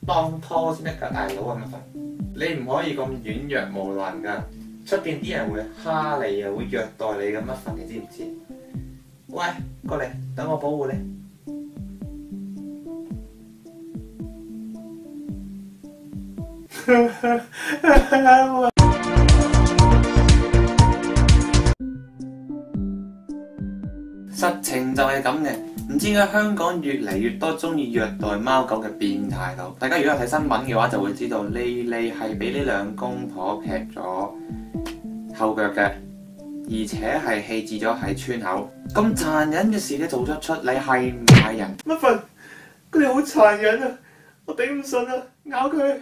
當拖先得㗎，大佬咁樣。你唔可以咁軟弱無能㗎，出邊啲人會蝦你啊，會虐待你咁乜份，你知唔知？喂，過嚟，等我保護你。實情就係咁嘅，唔知點解香港越嚟越多中意虐待貓狗嘅變態佬。大家如果有睇新聞嘅話，就會知道莉莉係俾呢兩公婆劈咗後腳嘅，而且係棄置咗喺村口。咁殘忍嘅事都做得出，你係唔係人？乜份？佢哋好殘忍啊！我頂唔順啊！咬佢！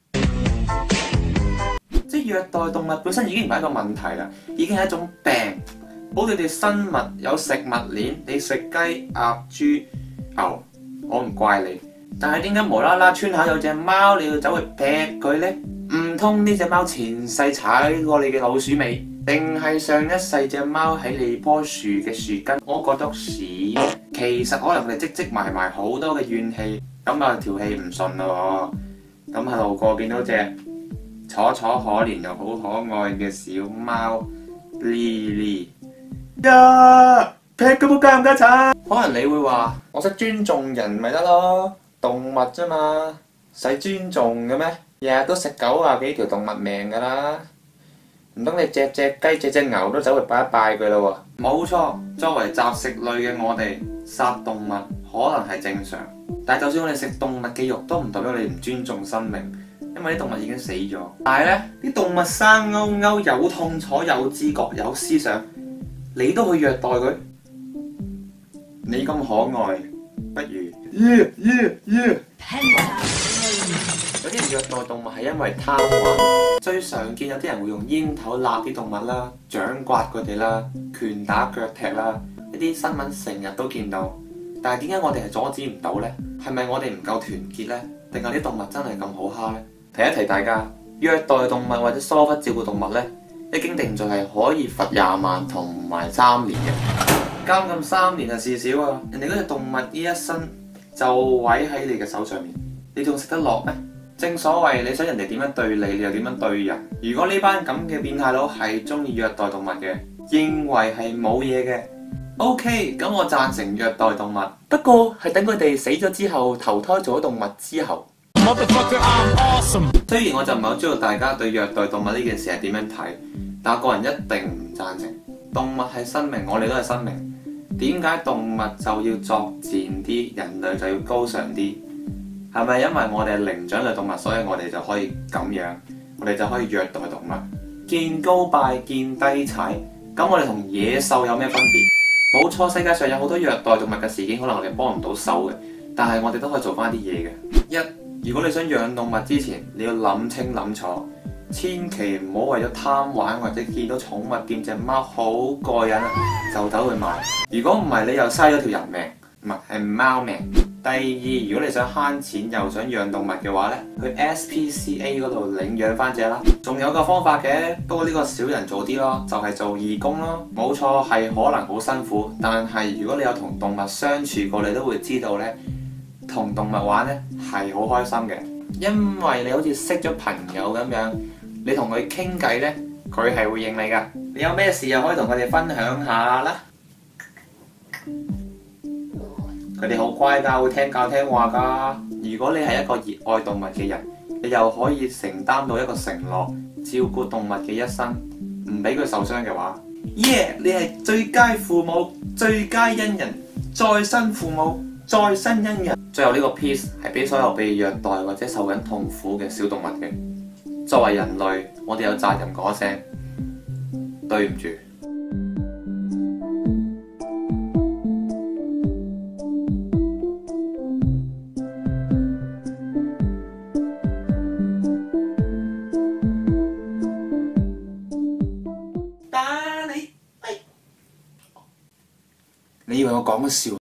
即係虐待動物本身已經唔係一個問題啦，已經係一種病。好似你哋生物有食物鏈，你食雞、鴨、豬、牛，我唔怪你。但係點解無啦啦村口有隻貓，你要走去劈佢呢？唔通呢隻貓前世踩過你嘅老鼠尾，定係上一世隻貓喺你棵樹嘅樹根屙過篤屎？其實可能佢哋積埋好多嘅怨氣，咁啊條氣唔順咯。咁喺路過見到隻楚楚可憐又好可愛嘅小貓 Lily。劈佢冇家唔家產。可能你會話我識尊重人咪得咯，動物啫嘛，使尊重嘅咩？日日都食90幾條動物命㗎啦，唔通你隻雞隻牛都走去拜一拜佢咯喎？冇錯，作為雜食類嘅我哋殺動物可能係正常，但係就算我哋食動物嘅肉，都唔代表你唔尊重生命，因為啲動物已經死咗。但係呢啲動物生勾勾，有痛楚、有知覺、有思想。你都去虐待佢？你咁可愛，不如有啲人虐待動物係因為貪玩，最常見有啲人會用煙頭焫啲動物啦，掌摑佢哋啦，拳打腳踢啦，呢啲新聞成日都見到。但係點解我哋係阻止唔到呢？係咪我哋唔夠團結呢？定係啲動物真係咁好蝦呢？提一提大家，虐待動物或者疏忽照顧動物呢，一經定罪係可以罰20萬同埋3年嘅，監禁3年就事少啊！人哋嗰隻動物呢一生就毀喺你嘅手上面，你仲食得落咩？正所謂你想人哋點樣對你，你又點樣對人。如果呢班咁嘅變態佬係中意虐待動物嘅，認為係冇嘢嘅 ，OK， 咁我贊成虐待動物，不過係等佢哋死咗之後投胎做咗動物之後。雖然我就唔係好知道大家對虐待動物呢件事係點樣睇，但我個人一定唔贊成。動物係生命，我哋都係生命。點解動物就要作賤啲，人類就要高尚啲？係咪因為我哋係靈長類動物，所以我哋就可以咁樣，我哋就可以虐待動物？見高拜，見低踩，咁我哋同野獸有咩分別？冇錯，世界上有好多虐待動物嘅事件，可能我哋幫唔到手嘅，但係我哋都可以做翻啲嘢嘅。如果你想養動物之前，你要諗清諗楚，千祈唔好為咗貪玩或者見到寵物店隻貓好過癮就走去買。如果唔係，你又嘥咗條人命，唔係貓命。第二，如果你想慳錢又想養動物嘅話呢，去 SPCA 嗰度領養翻隻啦。仲有個方法嘅，不過呢個少人做啲咯，就係做義工咯。冇錯，係可能好辛苦，但係如果你有同動物相處過，你都會知道呢。同動物玩呢係好開心嘅，因為你好似識咗朋友咁樣，你同佢傾偈呢，佢係會應你噶。你有咩事又可以同佢哋分享下啦。佢哋好乖噶，會聽教聽話噶。如果你係一個熱愛動物嘅人，你又可以承擔到一個承諾，照顧動物嘅一生，唔俾佢受傷嘅話，你係最佳父母、最佳恩人、再生父母、再生恩人。最後呢個 piece 係俾所有被虐待或者受緊痛苦嘅小動物嘅。作為人類，我哋有責任講聲對唔住。打你！你以為我講嘅笑？